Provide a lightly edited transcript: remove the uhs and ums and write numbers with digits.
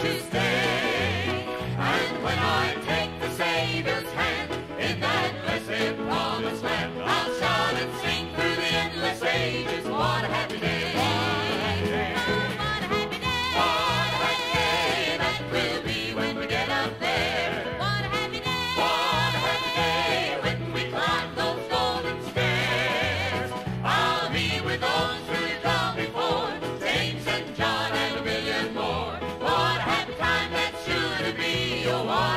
to stay. And when I take the Savior's hand in that blessed promised land, I'll shout and sing through the endless ages. What a happy day! What a happy time that sure to be. Oh, what